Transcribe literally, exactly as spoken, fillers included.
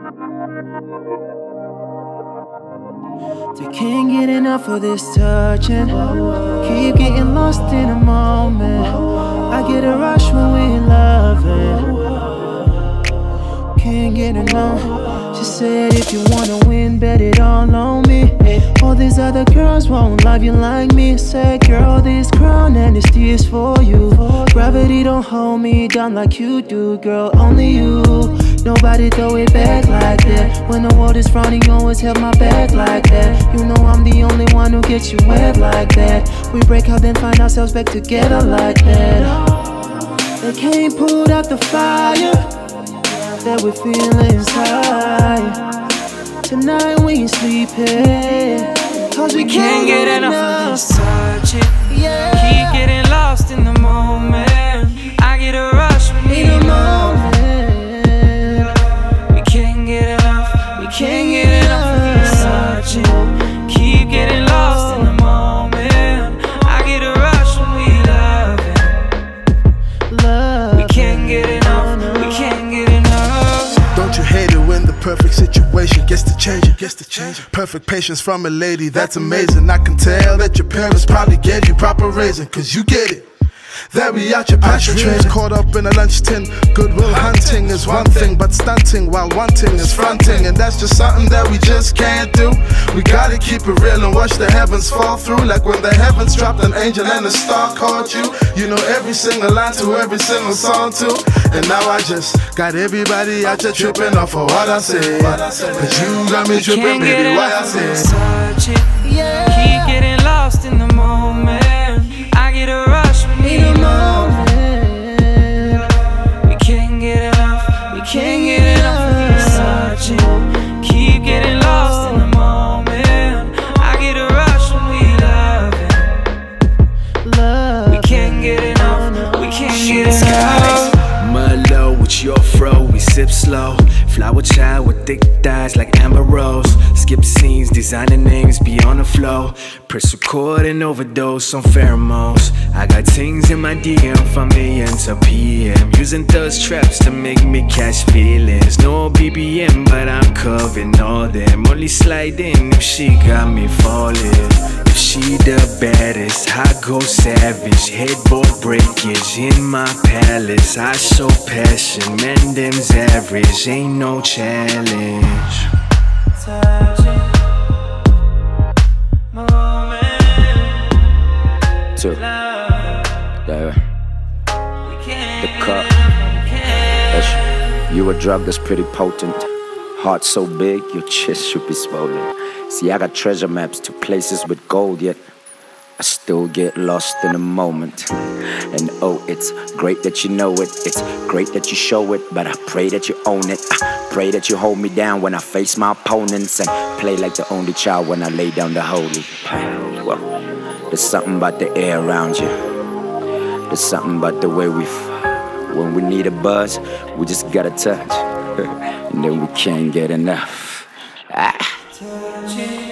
They can't get enough of this touching. Keep getting lost in a moment. I get a rush when we loving. Can't get enough. She said if you wanna win, bet it all on me. All these other girls won't love you like me. Said girl, this crown and this tea is for you. Gravity don't hold me down like you do, girl, only you. Nobody throw it back like that. When the world is frowning, you always have my back like that. You know I'm the only one who gets you wet like that. We break out then find ourselves back together like that. They can't put out the fire that we feel inside. Tonight we ain't sleeping, cause we, we can't, can't get enough, enough of this touching. Yeah. Keep getting lost in the moment. I get a rush when we moment. We can't get enough, we can't get enough of this touching. Keep getting lost in the moment. I get a rush when we loving. Love. We can't get enough, we can't get enough. Don't you hate it when the perfect situation gets to change it, gets to change it. Perfect patience from a lady, that's amazing. I can tell that your parents probably gave you proper raising, cause you get it. There we at your passion trains, caught up in a lunch tin. Goodwill hunting is one thing, but stunting while wanting is fronting. And that's just something that we just can't do. We gotta keep it real and watch the heavens fall through. Like when the heavens dropped an angel and a star called you. You know every single line to every single song too. And now I just got everybody out there tripping off of what I say. Cause you got me tripping, baby, why I say. Yeah. Keep getting lost in the moment. I get a rush when we moment. We can't get enough, we can't get enough of this touching. Keep getting lost in the moment. I get a rush when we loving. Love. We can't get enough, we can't get enough. Merlot with your fro, we sip slow. Flower child with thick thighs like Amber Rose. Skip scenes, designer names be on the flow. Press record and overdose on pheromones. I got things in my D M from A M to P M. Using those traps to make me catch feelings. No B B M, but I'm covering all them. Only slide in if she got me falling. If she the baddest, I go savage. Headboard breakage in my palace. I show passion, man, them's average. Ain't no challenge. Touching moment. Two. Yeah. The cup. That's, you a drug that's pretty potent. Heart so big, your chest should be swollen. See, I got treasure maps to places with gold, yet I still get lost in the moment. And oh, it's great that you know it. It's great that you show it, but I pray that you own it. I pray that you hold me down when I face my opponents, and play like the only child when I lay down the holy. Well, there's something about the air around you. There's something about the way we f when we need a buzz, we just gotta touch. And then we can't get enough. Ah.